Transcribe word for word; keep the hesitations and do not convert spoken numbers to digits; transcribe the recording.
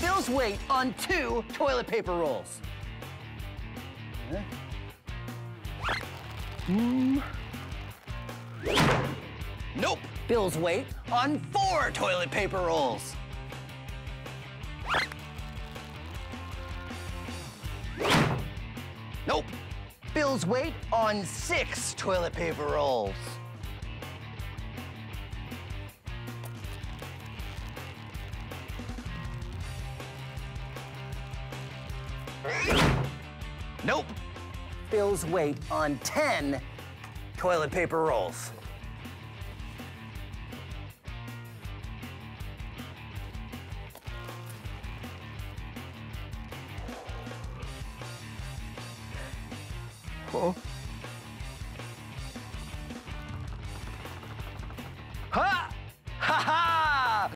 Bill's weight on two toilet paper rolls. Mm. Nope. Bill's weight on four toilet paper rolls. Nope. Bill's weight on six toilet paper rolls. Nope. Bill's weight on ten toilet paper rolls. Oh.